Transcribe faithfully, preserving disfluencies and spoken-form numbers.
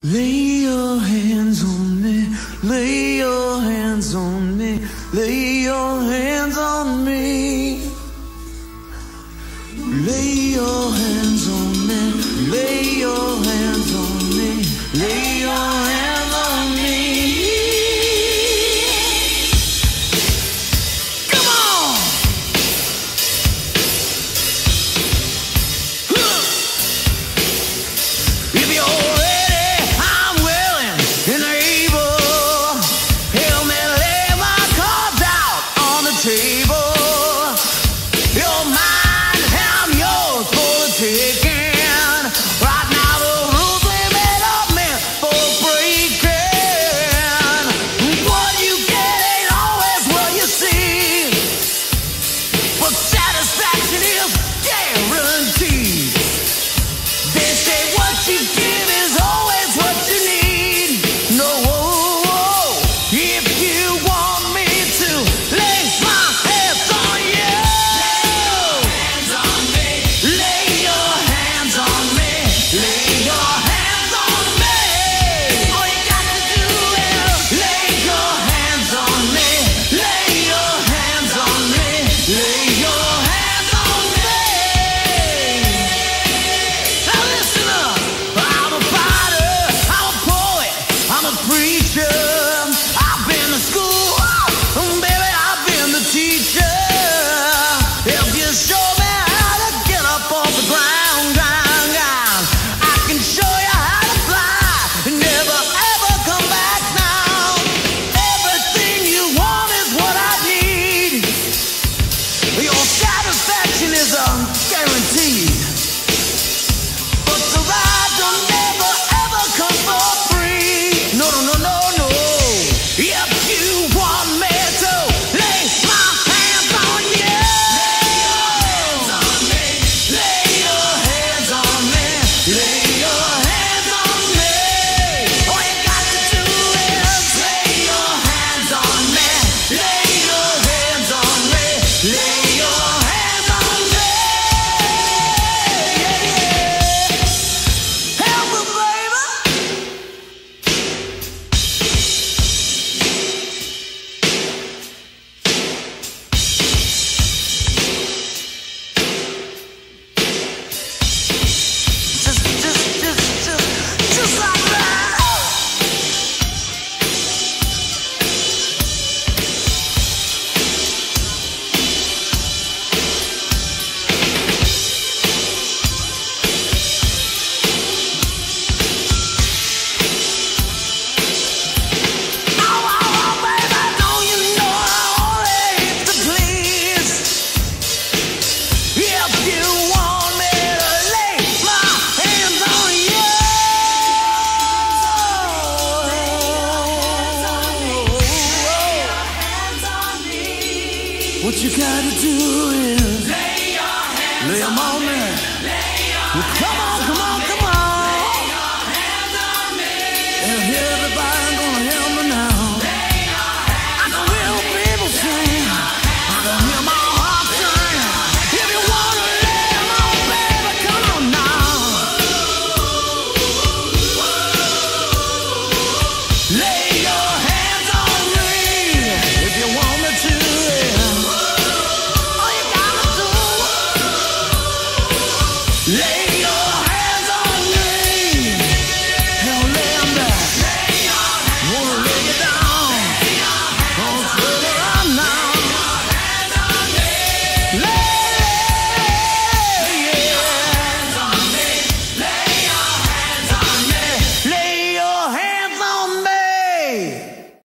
Lay your hands on me, lay your hands on me, lay your hands on me. Lay your hands on me, lay your hands on me, lay your hands on me. Come on! If you're ready, I'm willing and able. Help me lay my cards out on the table. You're mine and I'm yours for the taking. Right now the rules we made are meant for breaking. What you get ain't always what you see, but satisfaction is guaranteed. They say what you give is always what you need. No, if you want me to lay my hands on you, hands on me. Lay your hands on me, lay your hands on me. All you got to do is lay your hands on me, lay your hands on me, lay your hands on me. Now listen up, I'm a fighter, I'm a poet, I'm a preacher. I've been to school, oh, baby, I've been the teacher. If you show me how to get up off the ground, ground, ground, I can show you how to fly and never ever come back down. Everything you want is what I need. Your satisfaction is a guarantee. But the ride don't never ever come for free. No, no, no, no, no. If you want me to lay my hands on you, lay your hands on me, lay your hands on me, lay your hands on me. All you got to do is lay your hands on me, lay your hands on me, lay your hands on me. Yeah, yeah. Help me, baby. Just, just, just, just, just like that. Oh, oh, oh, baby, don't you know I only hit the please? If you want me to lay my hands on you, what you gotta do is lay 'em on me. Well, come on, come on,